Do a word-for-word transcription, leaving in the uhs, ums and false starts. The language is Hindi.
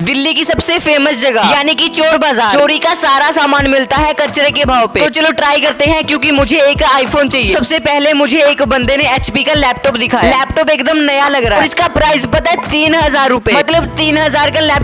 दिल्ली की सबसे फेमस जगह यानी कि चोर बाजार। चोरी का सारा सामान मिलता है कचरे के भाव पे। तो चलो ट्राई करते हैं, क्योंकि मुझे एक आईफोन चाहिए। सबसे पहले मुझे एक बंदे ने एचपी का लैपटॉप दिखाया। लैपटॉप एकदम नया लग रहा है और इसका प्राइस पता है तीन हजार रूपए। मतलब तीन हजार का लैपटॉप